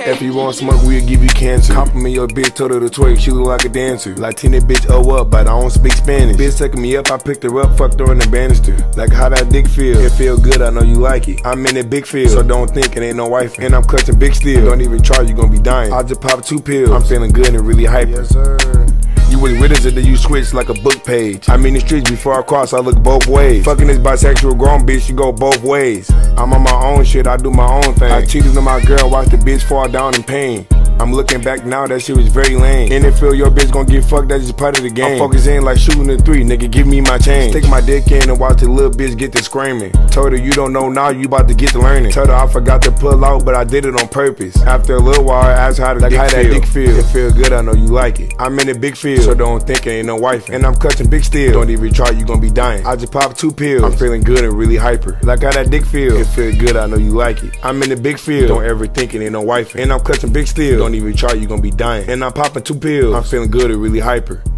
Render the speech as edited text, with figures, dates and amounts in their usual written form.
If you want smoke, we'll give you cancer. Compliment your bitch, told her to twerk, she look like a dancer. Latina bitch, oh up, but I don't speak Spanish. Bitch sucking me up, I picked her up, fucked her in the banister. Like how that dick feel? It feel good, I know you like it. I'm in a big field, so don't think it ain't no wife. And I'm clutching big steel. Don't even try, you gon' be dying. I just popped 2 pills. I'm feeling good and really hyper. Yes, sir. You was with us, or then you switch like a book page. I'm in the streets before I cross, I look both ways. Fucking this bisexual grown bitch, you go both ways. I'm on my own shit, I do my own thing. I cheated on my girl, watch the bitch fall down in pain. I'm looking back now, that shit was very lame. And if feel your bitch gon' get fucked, that's just part of the game. I'm focusing like shooting a 3, nigga, give me my chain. Stick my dick in and watch the little bitch get to screaming. Told her you don't know now, you about to get to learning. Told her I forgot to pull out, but I did it on purpose. After a little while, I asked her how that dick feel. It feel good, I know you like it. I'm in a big field, so don't think it ain't no wife. And I'm clutching big steel. Don't even try, you gon' be dying. I just popped 2 pills. I'm feeling good and really hyper. Like how that dick feel. It feel good, I know you like it. I'm in a big field. Don't ever think it ain't no wife. And I'm clutching big steel. Don't even try, you gon' be dying. And I'm popping 2 pills. I'm feeling good and really hyper.